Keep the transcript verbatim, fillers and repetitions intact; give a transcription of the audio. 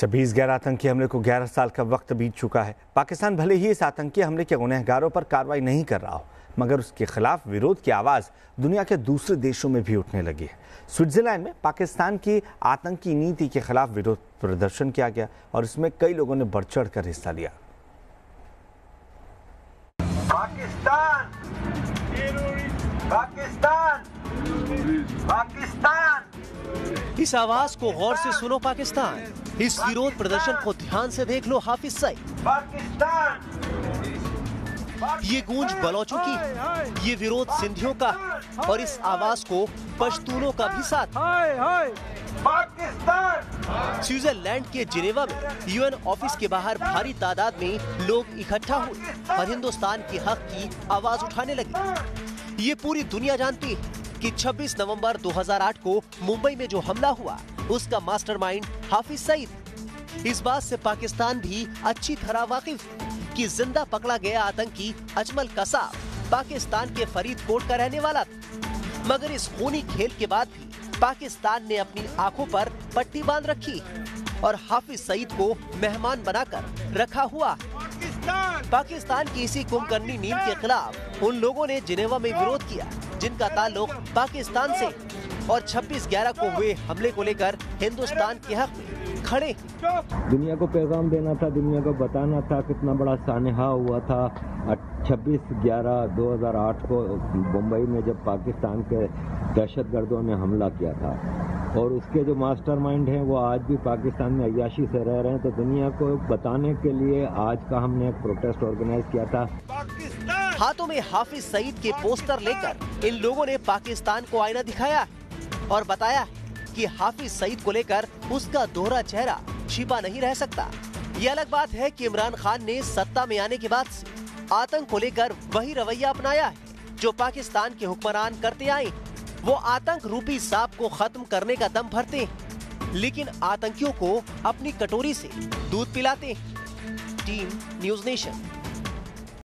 छब्बीस गैर आतंकी हमले को ग्यारह साल का वक्त बीत चुका है। पाकिस्तान भले ही इस आतंकी हमले के गुनहगारों पर कार्रवाई नहीं कर रहा हो, मगर उसके खिलाफ विरोध की आवाज़ दुनिया के दूसरे देशों में भी उठने लगी है। स्विट्जरलैंड में पाकिस्तान की आतंकी नीति के खिलाफ विरोध प्रदर्शन किया गया और इसमें कई लोगों ने बढ़ चढ़ कर हिस्सा लिया। पाकिस्तान पाकिस्तान पाकिस्तान इस आवाज को गौर से सुनो पाकिस्तान। इस विरोध प्रदर्शन को ध्यान से देख लो हाफिज सईद। पाकिस्तान ये गूंज बलोचों की, ये विरोध सिंधियों का और इस आवाज को पश्तूनों का भी साथ। पाकिस्तान स्विट्जरलैंड के जिनेवा में यूएन ऑफिस के बाहर भारी तादाद में लोग इकट्ठा हुए और हिंदुस्तान के हक की आवाज उठाने लगे। ये पूरी दुनिया जानती है कि छब्बीस नवंबर दो हज़ार आठ को मुंबई में जो हमला हुआ उसका मास्टरमाइंड हाफिज सईद। इस बात से पाकिस्तान भी अच्छी तरह वाकिफ कि जिंदा पकड़ा गया आतंकी अजमल कसाब पाकिस्तान के फरीदकोट का रहने वाला था। मगर इस खूनी खेल के बाद भी पाकिस्तान ने अपनी आंखों पर पट्टी बांध रखी और हाफिज सईद को मेहमान बनाकर रखा हुआ। पाकिस्तान की इसी कुंभकर्णी नींद के खिलाफ उन लोगों ने जिनेवा में विरोध किया जिनका ताल्लुक पाकिस्तान से, और छब्बीस ग्यारह को हुए हमले को लेकर हिंदुस्तान के हक में खड़े। दुनिया को पैगाम देना था, दुनिया को बताना था कितना बड़ा सानहा हुआ था छब्बीस ग्यारह दो हज़ार आठ को मुंबई में जब पाकिस्तान के दहशतगर्दों ने हमला किया था, और उसके जो मास्टरमाइंड हैं वो आज भी पाकिस्तान में अय्याशी से रह रहे हैं। तो दुनिया को बताने के लिए आज का हमने एक प्रोटेस्ट ऑर्गेनाइज किया था। हाथों में हाफिज सईद के पोस्टर लेकर इन लोगों ने पाकिस्तान को आईना दिखाया और बताया कि हाफिज सईद को लेकर उसका दोहरा चेहरा छिपा नहीं रह सकता। ये अलग बात है कि इमरान खान ने सत्ता में आने के बाद से आतंक को लेकर वही रवैया अपनाया है जो पाकिस्तान के हुक्मरान करते आए। वो आतंक रूपी सांप को खत्म करने का दम भरते हैं, लेकिन आतंकियों को अपनी कटोरी से दूध पिलाते हैं। Team news nation.